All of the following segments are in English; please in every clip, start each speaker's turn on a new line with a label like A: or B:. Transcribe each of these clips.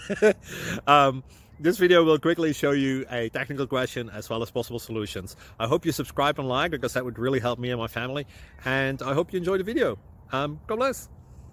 A: um, this video will quickly show you a technical question as well as possible solutions. I hope you subscribe and like, because that would really help me and my family. And I hope you enjoy the video. God bless.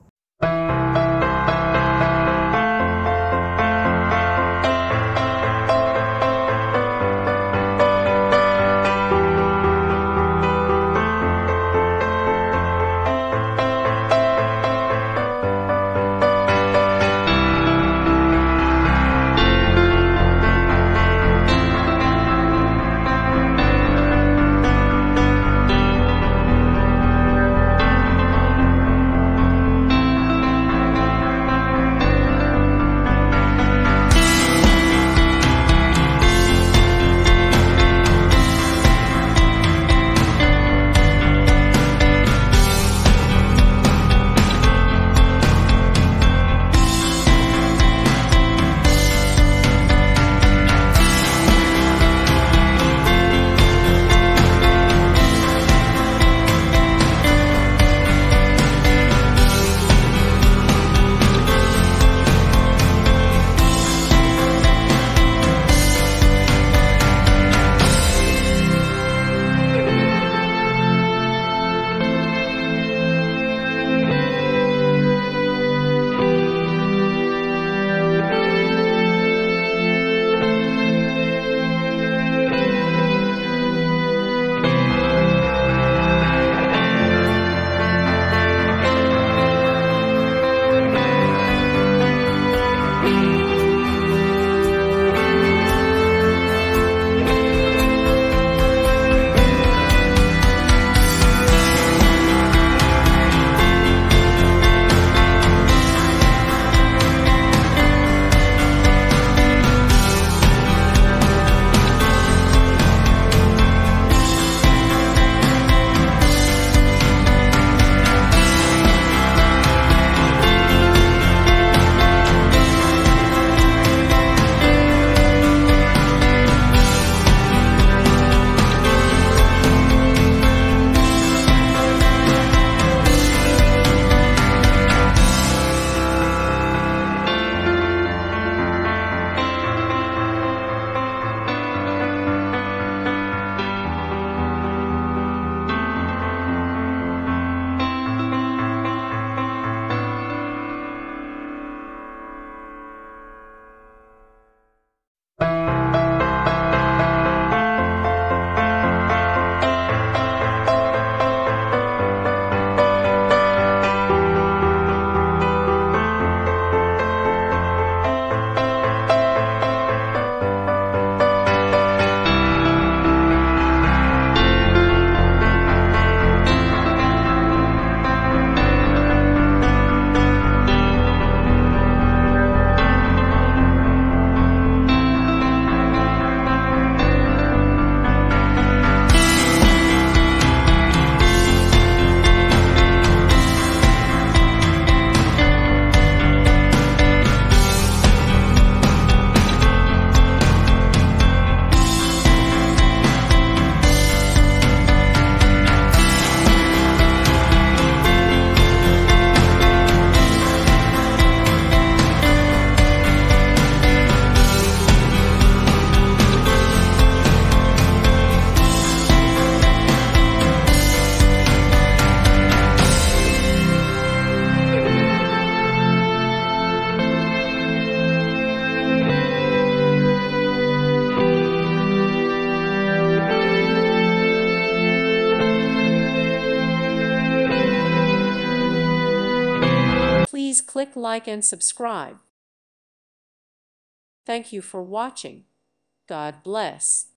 B: Please click like and subscribe. Thank you for watching. God bless.